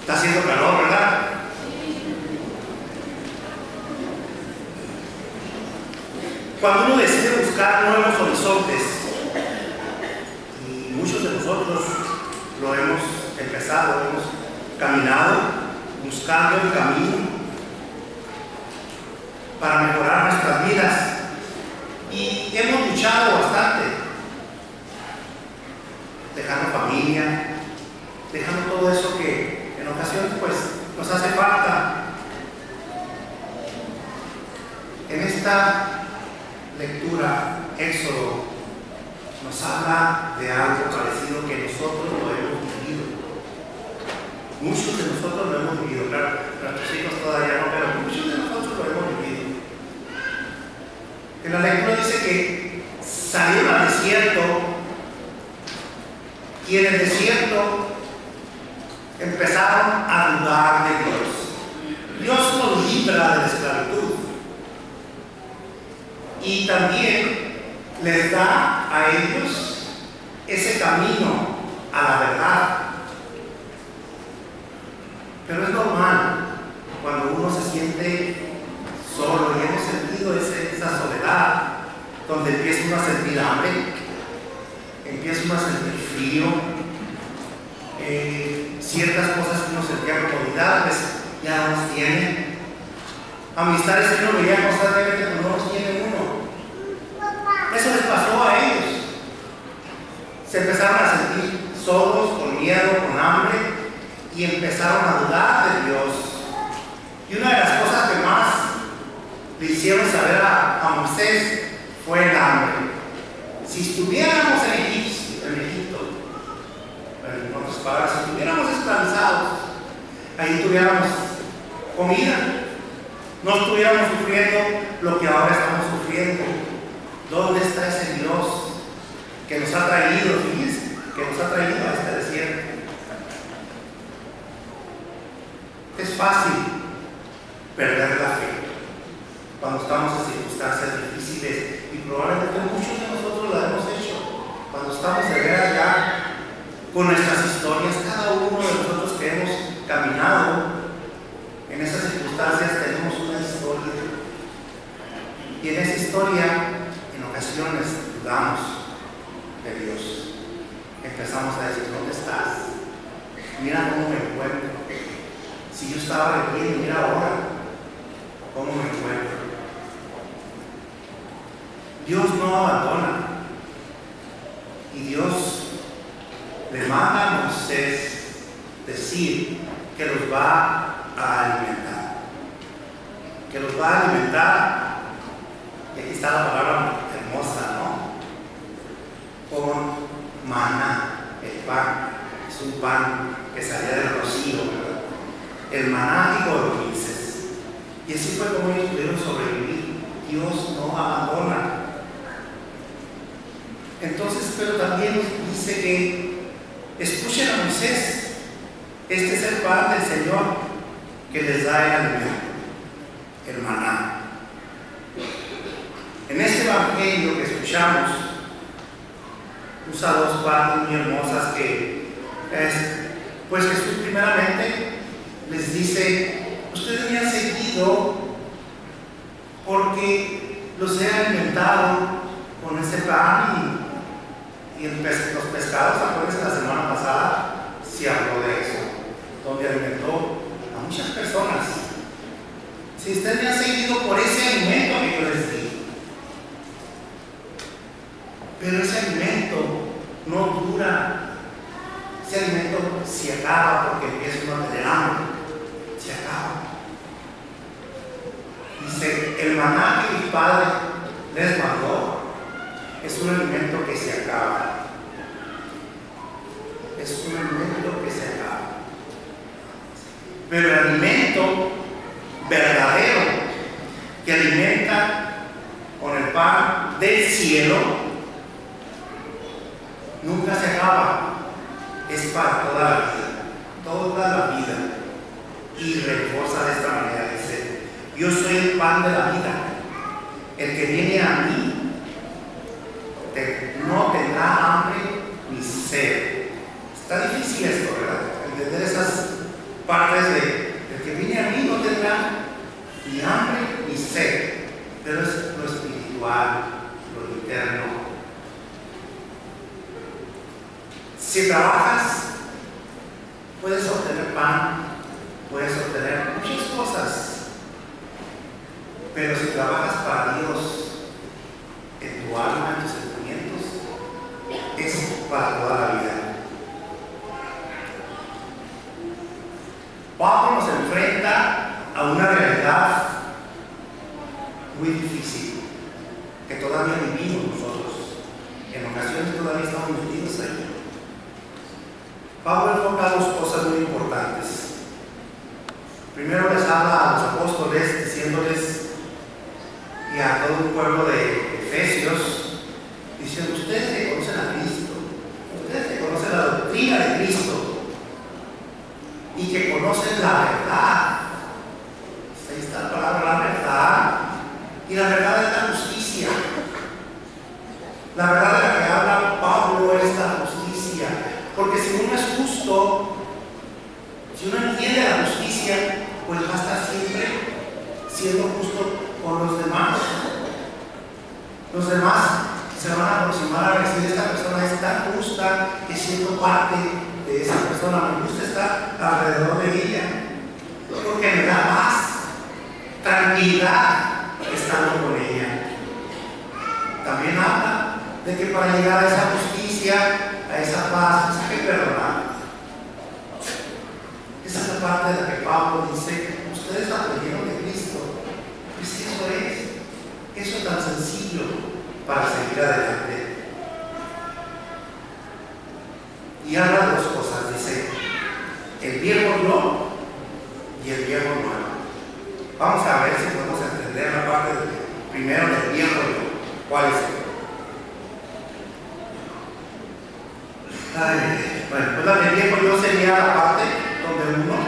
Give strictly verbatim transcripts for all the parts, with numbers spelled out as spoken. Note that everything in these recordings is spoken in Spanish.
Está haciendo calor, ¿verdad? Cuando uno decide buscar nuevos horizontes, y muchos de nosotros lo hemos empezado, hemos caminado buscando el camino para mejorar nuestras vidas, y hemos luchado bastante, dejando familia, dejando todo eso que en ocasiones pues nos hace falta. En esta lectura, Éxodo nos habla de algo parecido que nosotros lo hemos vivido. Muchos de nosotros lo hemos vivido, claro, nuestros hijos todavía no, pero muchos de nosotros lo hemos vivido. En la lectura dice que salieron al desierto, y en el desierto empezaron a dudar de Dios. Dios nos libra de la esclavitud y también les da a ellos ese camino a la verdad. Pero es normal cuando uno se siente solo, y hemos sentido ese, esa soledad, donde empieza uno a sentir hambre, empieza uno a sentir frío, eh, ciertas cosas que uno sentía comodidad, pues ya no los tiene. Amistades que uno veía constantemente, pero no los tiene uno. Eso les pasó a ellos. Se empezaron a sentir solos, con miedo, con hambre, y empezaron a dudar de Dios. Y una de las cosas que más le hicieron saber a, a Moisés fue el hambre. Si estuviéramos en Egipto, en Egipto, en otras palabras, si estuviéramos esclavizados, ahí tuviéramos comida, no estuviéramos sufriendo lo que ahora estamos sufriendo. ¿Dónde está ese Dios que nos ha traído, fíjense, que nos ha traído a este desierto? Es fácil perder la fe cuando estamos en circunstancias difíciles, y probablemente muchos de nosotros lo hemos hecho cuando estamos de veras ya con nuestras historias. Cada uno de nosotros que hemos caminado en esas circunstancias tenemos una historia, y en esa historia en ocasiones dudamos de Dios. Empezamos a decir: ¿dónde estás? Mira cómo me encuentro. Si yo estaba de pie, mira ahora cómo me encuentro. Dios no abandona, y Dios le manda a Moisés decir que los va a alimentar, que los va a alimentar. Y aquí está la palabra hermosa, ¿no? Con maná, el pan. Es un pan que salía del rocío, ¿verdad? El maná y codornices. Y así fue como ellos pudieron sobrevivir. Dios no abandona. Entonces, pero también nos dice que escuchen a Moisés. Este es el pan del Señor que les da el alimento, el maná. En este evangelio que escuchamos, usa dos partes muy hermosas que es, pues Jesús primeramente les dice: ustedes me han seguido porque los he alimentado con ese pan, y, y el pes, los pescados. Acuérdense, la semana pasada se habló de eso, donde alimentó a muchas personas. Si ustedes me han seguido por ese alimento que yo les di, pero ese alimento no dura. Ese alimento se acaba porque empieza uno a tener hambre. Se acaba. Dice: el maná que mi padre les mandó es un alimento que se acaba. Es un alimento que se acaba. Pero el alimento verdadero que alimenta con el pan del cielo nunca se acaba. Es para toda la vida, toda la vida. Y reposa de esta manera, dice: yo soy el pan de la vida. El que viene a mí te, no tendrá hambre ni sed. Está difícil esto, ¿verdad? Entender esas partes de el que viene a mí no tendrá ni hambre ni sed, pero es lo espiritual, lo interno. Si trabajas, puedes obtener pan, puedes obtener muchas cosas, pero si trabajas para Dios en tu alma, en tus sentimientos, es para toda la vida. Pablo nos enfrenta a una realidad muy difícil que todavía vivimos nosotros. En ocasiones todavía estamos metidos ahí. Pablo enfoca dos cosas muy importantes. Primero les habla a los apóstoles diciéndoles y a todo un pueblo de Efesios, diciendo: ustedes que conocen a Cristo, ustedes que conocen la doctrina de Cristo y que conocen la verdad. Ahí está la palabra, la verdad. Y la verdad es la justicia. La verdad de la que habla Pablo es la justicia. Porque si uno es justo, si uno entiende la justicia, pues va a estar siempre siendo justo con los demás. Los demás se van a aproximar a decir: esta persona es tan justa que siendo parte de esa persona me gusta estar alrededor de ella, porque me da paz, tranquilidad estando con ella. También habla de que para llegar a esa justicia, a esa paz, hay que perdonar. Esa es la parte de la que Pablo dice: ustedes aprendieron de Cristo. Pues eso es, eso es tan sencillo para seguir adelante. Y habla de dos cosas, dice: el viejo yo y el viejo nuevo. Vamos a ver si podemos entender la parte de, primero del viejo yo. ¿Cuál es? Ay, bueno, pues la del viejo yo sería la parte donde uno,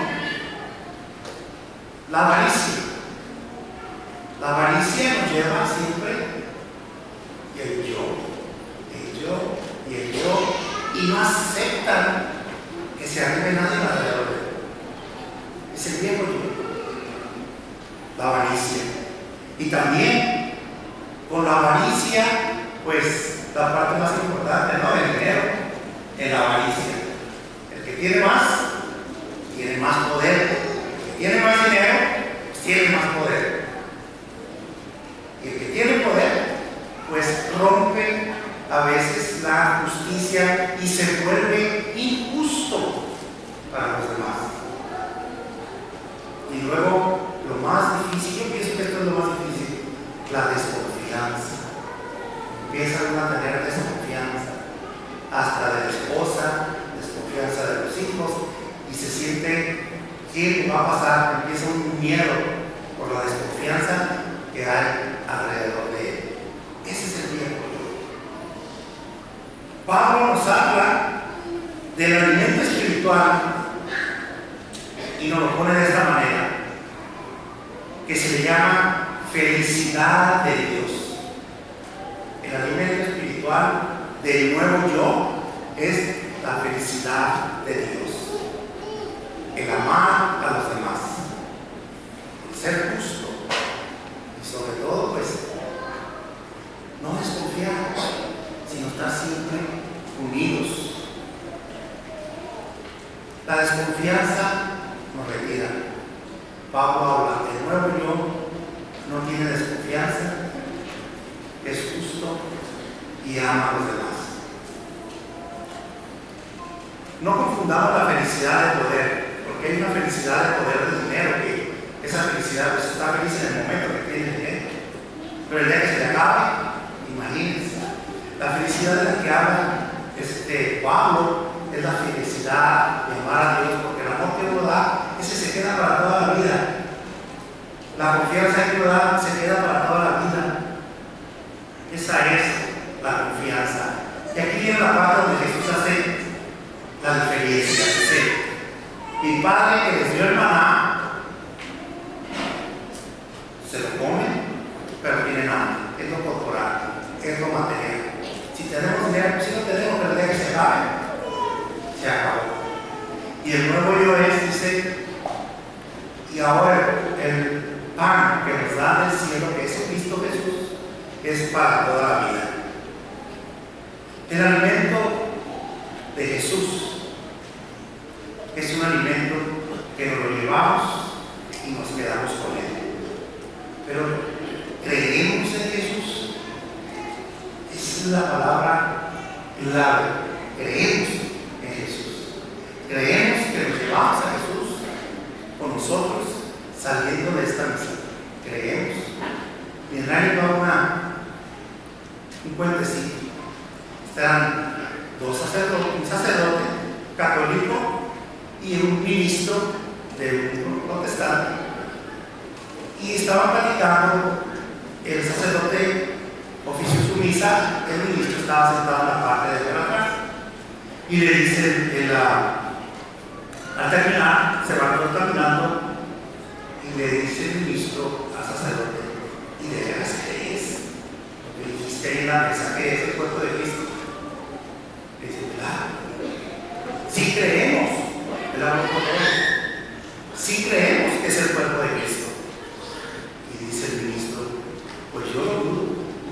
la avaricia. La avaricia nos lleva siempre el yo, el yo y el yo, y no aceptan que se arribe nadie alrededor de él. Es el viejo yo, la avaricia. Y también con la avaricia, pues la parte más importante, ¿no? El dinero, en la avaricia. El que tiene más, tiene más poder. El que tiene más dinero, pues tiene más poder. Y el que tiene poder, pues rompe a veces la justicia y se vuelve injusto para los demás. Y luego, lo más difícil, yo pienso que esto es lo más difícil, la desconfianza. Empieza uno a tener desconfianza, hasta de la esposa, desconfianza de los hijos, y se siente: ¿qué me va a pasar? Empieza un miedo por la desconfianza que hay alrededor de él. Ese es el viejo yo. Pablo nos habla del alimento espiritual y nos lo pone de esta manera, que se le llama felicidad de Dios. El alimento espiritual del nuevo yo es la felicidad de Dios, el amar a los demás, el ser justo y sobre todo, pues, no desconfiar, sino estar siempre unidos. La desconfianza nos retira. Pablo habla: el nuevo yo no tiene desconfianza, es justo y ama a los demás. No confundamos la felicidad de poder, porque hay una felicidad de poder de dinero, que esa felicidad, pues, está feliz en el momento que tiene dinero, pero el día que se le acabe, imagínense. La felicidad de la que habla este Pablo es la felicidad de amar a Dios, porque el amor que uno da, ese se queda para toda la vida. La confianza que uno da se queda para toda la vida. Esa es la confianza. Y aquí viene la parte donde Jesús hace la diferencia. Dice: mi Padre que les dio el maná, se lo comen, pero tienen hambre. Es lo corporal, es lo material. Si tenemos dinero, si no tenemos, pero el día que se acabe, se acabó. Y el nuevo yo es, dice, Y ahora el pan que nos da del cielo, que es Cristo Jesús, es para toda la vida. El alimento de Jesús es un alimento que nos lo llevamos y nos quedamos con él. Pero creemos en Jesús. Esa es la palabra clave. Creemos en Jesús. Creemos que nos llevamos a Jesús con nosotros saliendo de esta misión. Creemos. Y en realidad va una, un cuentecito. Están dos sacerdotes, un sacerdote católico y un ministro de un protestante. Y estaban platicando, el sacerdote ofició su misa, el ministro estaba sentado en la parte de atrás. Y le dice, el, al terminar, se va caminando y le dice el ministro al sacerdote: ¿y de veras crees lo que dijiste ahí en la mesa, que es el cuerpo de Cristo? Le dice: claro, sí creemos, el amor por él, sí creemos que es el cuerpo de Cristo. Y dice el ministro: pues yo lo dudo.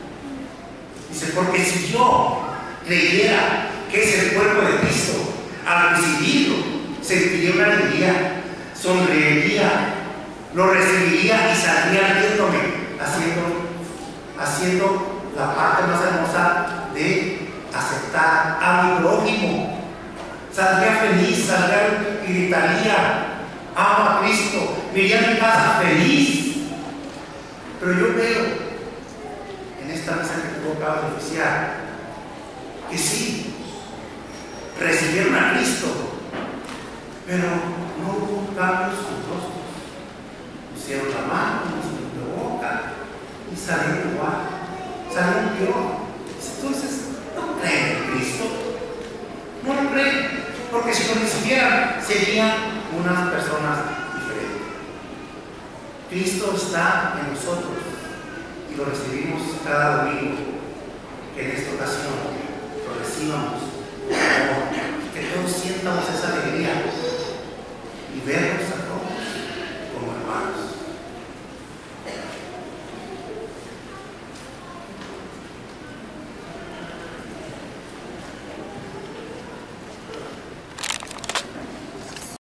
Dice: porque si yo creyera que es el cuerpo de Cristo, al recibirlo sentiría una alegría, sonreiría, lo recibiría y saldría riéndome, haciendo, haciendo la parte más hermosa de aceptar a mi prójimo. Saldría feliz, saldría y gritaría: amo a Cristo, me iría a mi casa feliz. Pero yo veo en esta mesa que tú acabas de oficiar que sí, recibieron a Cristo, pero no hubo cambios en sus rostros. Pusieron la mano, pusieron la boca y salieron igual, salieron peor. Entonces, no creen en Cristo, no lo creen, porque si lo recibieran serían unas personas diferentes. Cristo está en nosotros y lo recibimos cada domingo. Que en esta ocasión lo recibamos, que todos sientamos esa alegría y vernos